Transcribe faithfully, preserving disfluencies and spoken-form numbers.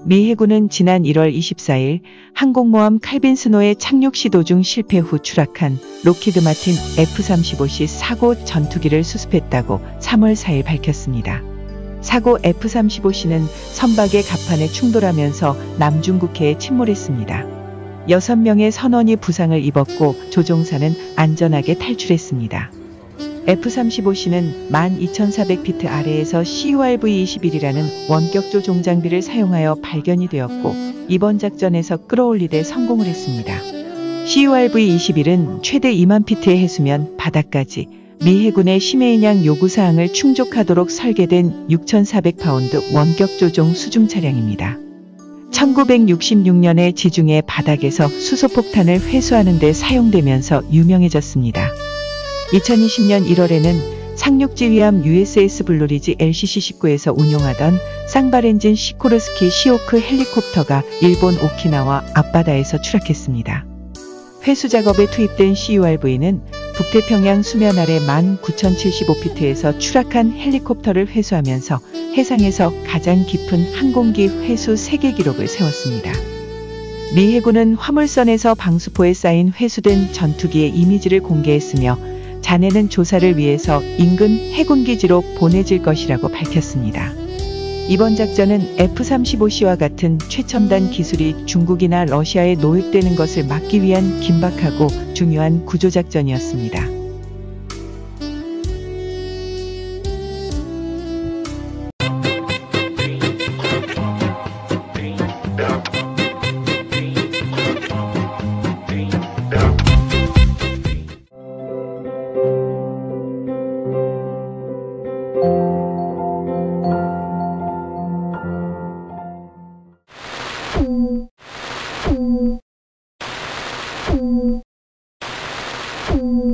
미 해군은 지난 일월 이십사일 항공모함 칼빈 스노의 착륙 시도 중 실패 후 추락한 록히드 마틴 에프 삼십오 씨 사고 전투기를 수습했다고 삼월 사일 밝혔습니다. 사고 에프 삼십오 씨는 선박의 갑판에 충돌하면서 남중국해에 침몰했습니다. 여섯 명의 선원이 부상을 입었고 조종사는 안전하게 탈출했습니다. 에프 삼십오 씨는 만 이천사백 피트 아래에서 씨유알브이 이십일이라는 원격 조종 장비를 사용하여 발견이 되었고 이번 작전에서 끌어올리되 성공을 했습니다. 씨유알브이 이십일은 최대 이만 피트의 해수면 바닥까지 미 해군의 심해인양 요구사항을 충족하도록 설계된 육천사백 파운드 원격 조종 수중 차량입니다. 천구백육십육 년에 지중해 바닥에서 수소폭탄을 회수하는 데 사용되면서 유명해졌습니다. 이천이십 년 일월에는 상륙지 위함 유에스에스 블루리지 엘씨씨 십구에서 운용하던 쌍발 엔진 시코르스키 시호크 헬리콥터가 일본 오키나와 앞바다에서 추락했습니다. 회수 작업에 투입된 씨유알브이는 북태평양 수면 아래 만 구천칠십오 피트에서 추락한 헬리콥터를 회수하면서 해상에서 가장 깊은 항공기 회수 세계 기록을 세웠습니다. 미 해군은 화물선에서 방수포에 쌓인 회수된 전투기의 이미지를 공개했으며 잔해는 조사를 위해서 인근 해군기지로 보내질 것이라고 밝혔습니다. 이번 작전은 에프 삼십오 씨와 같은 최첨단 기술이 중국이나 러시아에 노획되는 것을 막기 위한 긴박하고 중요한 구조작전이었습니다. Thank you.